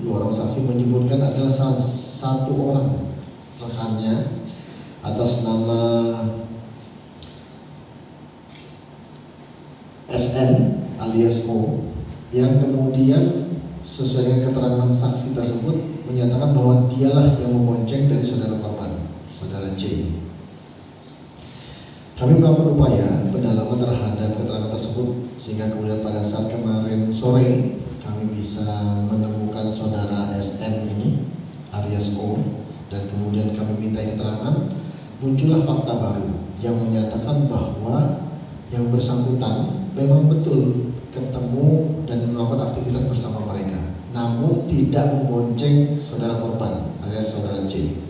dua orang saksi menyebutkan adalah satu orang rekannya atas nama SN alias O, yang kemudian sesuai dengan keterangan saksi tersebut menyatakan bahwa dialah yang membonceng dari saudara korban, saudara C. Kami melakukan upaya pendalaman terhadap keterangan tersebut sehingga kemudian pada saat kemarin sore kami bisa menemukan saudara SN ini alias O, dan kemudian kami minta keterangan. Muncullah fakta baru yang menyatakan bahwa yang bersangkutan memang betul ketemu dan melakukan aktivitas bersama mereka, namun tidak membonceng saudara korban alias saudara C.